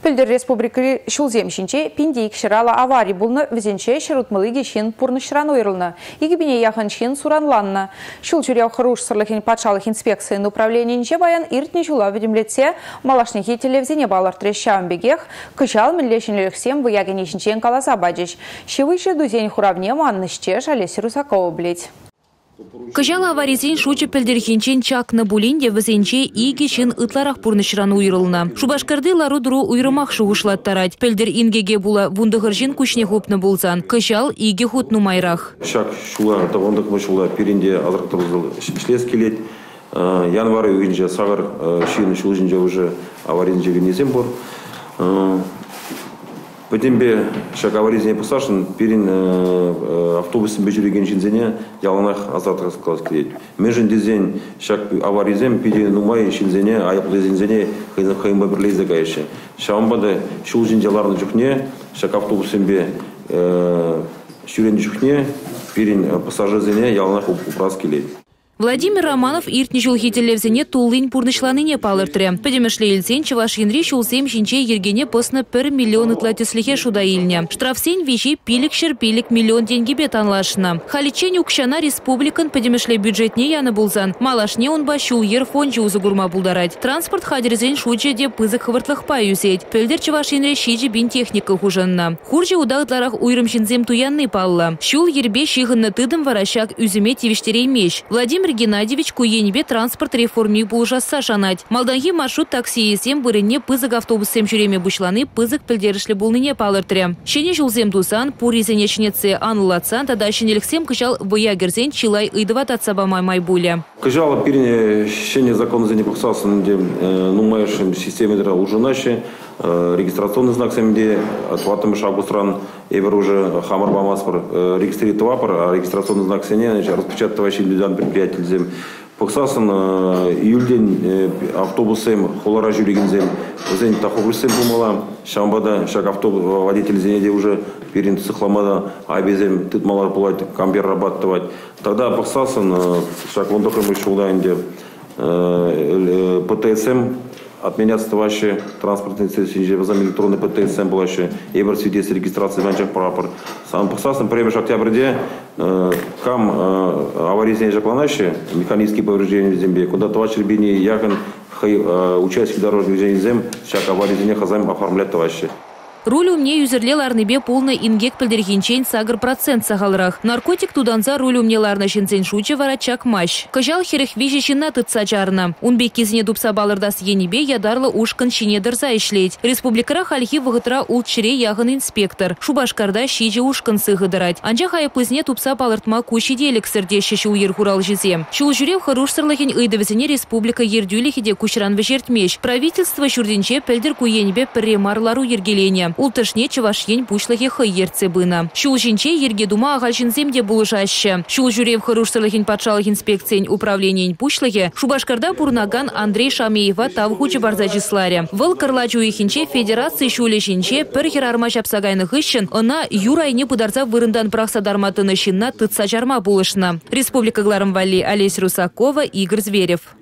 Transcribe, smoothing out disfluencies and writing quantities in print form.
Пөлдер республика шулземшінче пиндейк шырала аварий бұлны візенче шырутмылыге шен пурнышран ойрылны. Егібіне яхын шен суранланны. Шул жүряу хыруш сырлыхен патшалық инспекцияны управленінче баян иртне жула ведемлетсе малашнихи телевизине балар трещаун бегех кышал миллешінлеріксем выягенешінчен каласа баджиш. Шевыше дузень хуравне маннышче Олеся Русакова блеть. Кыжал аваризен шучы пілдерхенчен чакны булинде візенче игешін ытларах пурнышран уйрылна. Шубашкарды лару-дуру уйрымақ шуғышлаттарать. Пілдер ингеге була вундығыржен күшне хопны болзан. Кыжал иге хутну майрах. Шак шула, тавандық мышула перенде азырқтырызыл шлес келет. Январы үйінже сағыр шиын шулжынже уже аваризенже генезем бор. Потембе шак аваризне посашын перин автобусын бежіреген шинзене яланах азартығыз қалас келет. Межін дезен шак аваризем пиде нумай шинзене айыплы зензене хайымба бірлейзі кайшы. Шамбады шул жинжаларын жүхне шак автобусын бе шүрен жүхне перин пассажирзене яланах упрас келет. Владимир Романов иртне жылхи телевизине туллин пурнышланыне палыртре. Педемешле илсен Чувашинри шулсем шинче ергене посны 1 миллион ытлатислихе шуда илне. Штрафсен вещи пилик миллион деньги бетанлашна. Халичень укшана республикан педемешле бюджетне яны булзан. Малашне он бащул ер фонче узыгурма булдарать. Транспорт хадерзен шуче де пызык хвыртлых паюсеть. Пельдер Чувашинри шичи бин техника хужанна. Хурже удагтларах уйрым шинзем туянны палла. Шул ербе шихынны тыдым варащак үземе тивиштерей меч. Владимир Геннадьевич куенебе транспорт реформи булжасса шанать. Малданги маршрут такси есем бұрыне пызык автобусем жүреме бушланы пызык пілдерішлі булныне палыртре. Шене жылзем тусан, пуризене шнеце анылатсан, тада шенеліксем кыжал выягерзен чилай ыдыват атсабамай майбуле. Кыжал перене шене закон за непоксасын де нумаешем системе ужинащи, регистрационный знак семде отватым шагу стран эвер уже хамар бамаспор регистрирует вапор, а регистрационный знак сене распечатывающий людям предприятий зем. Поксасын июльден автобусем холара жүрегензем зен тахогрусем бумала шамбада шаг автобус водитель зенеде уже перин сыхламада айбезем тытмалар булать камбер рабаттывать. Тогда поксасын шаг лондохым шулдайнде ПТСМ отменяться ваши транспортные средства, возьми электронный ПТСМ был еще, эвер свидетельство регистрации венчах прапор. Сам посасом превыш октябрьде кам аварийные закланащи, механические повреждения в земле, куда товарищ ребени яхан участки дорожных движений зем, всяк аварийные хазаем оформлять товарищи. Руль умне юзерлел арныбе полный ингек пілдерхенчен сагр процент сағалырақ. Наркотик туданза руль умнеларна шинцен шуче варачак мащ. Кыжал херіх вежешінна тытса жарна. Унбек кезіне дупса балырдас енебе ядарлы ушкын шине дырза ишлейт. Республикара хальхи вғытра ултшире яғын инспектор. Шубашкарда шиже ушкын сығыдырать. Анжа хайыплызне тупса балыртма кучи делік сірдешші уйыр хурал жизе. Шул жүрев харуш сырлыхен ыйдывізіне республика ердюлихиде кучран вежертмеш. Правительство шурденче пілдер куенебе пірремарлару ергелене. Ултышне Чувашьень пушлахе хайерце бына. Шул жинче ерге дума агалшинземде булышаще. Шул жүрев харуштырлахин патшалық инспекциян управлениен пушлахе Шубашкарда пурнаган Андрей Шамеева тавхучы барзачисларе. Выл кырлачу ихинче федерации шулешинче пір херарма жапсагайных ищен ына юрайне пыдарза вырындан прақсадарматыны шинна тытса жарма булышна. Республика Гларым Валли, Олеся Русакова, Игорь Зверев.